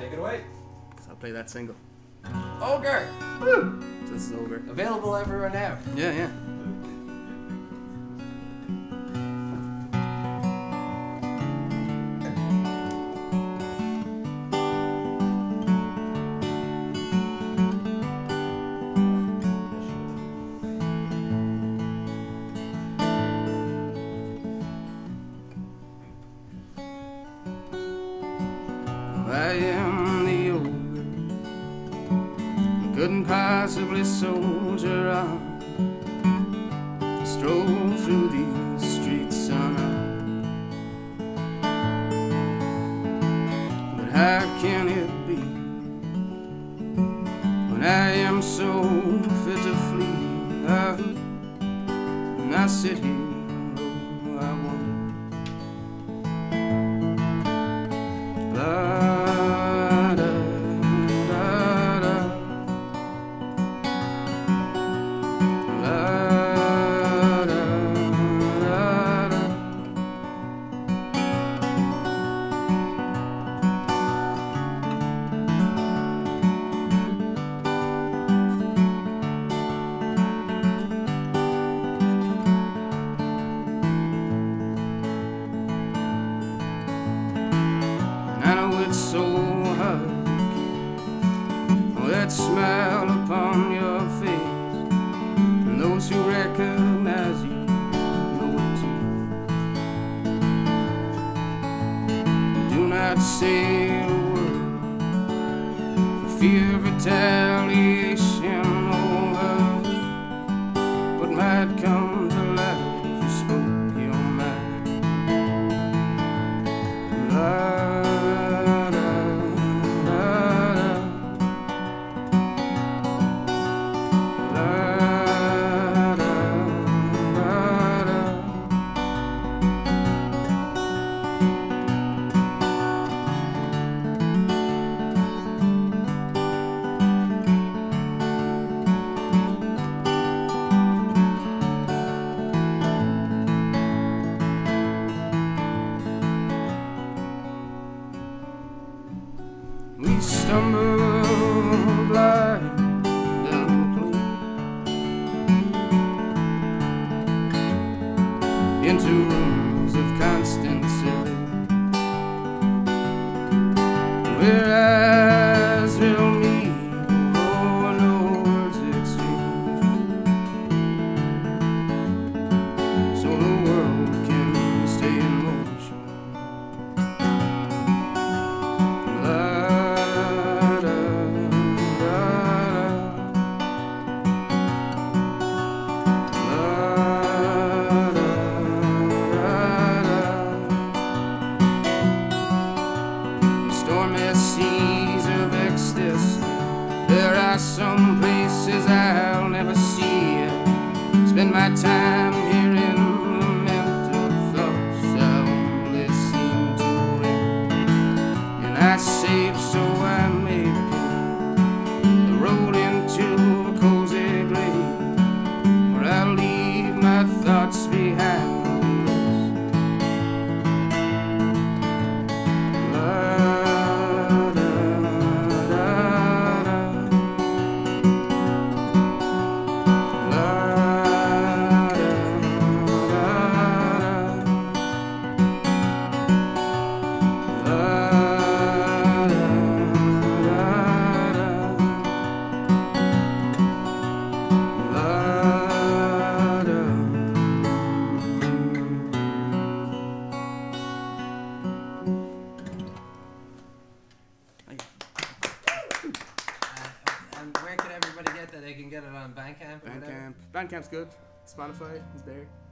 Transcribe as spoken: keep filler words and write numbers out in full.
Take it away. So I'll play that single. Ogre! Woo! This is Ogre. Available everywhere now. Yeah, yeah. I am the ogre, couldn't possibly soldier on, stroll through these streets unarmed. But how can it be when I am so fit to flee? I, when I sit here, oh, I wonder. La, so hard, oh, that smile upon your face, and those who recognize you know it too. Do not say a word for fear of retaliation over what might come to life if you spoke your mind. Love we stumble blind down the into rooms of constant serene, where eyes will meet, oh, no words exchanged, so the world can stay in motion. Stormy seas of ecstasy, there are some places I'll never see. Spend my time here in mental thoughts I only seem to rent, and I save so I may the road into a cozy grave, where I'll leave my thoughts behind. Where can everybody get that? They can get it on Bandcamp or whatever? Bandcamp. Bandcamp's good. Spotify is there.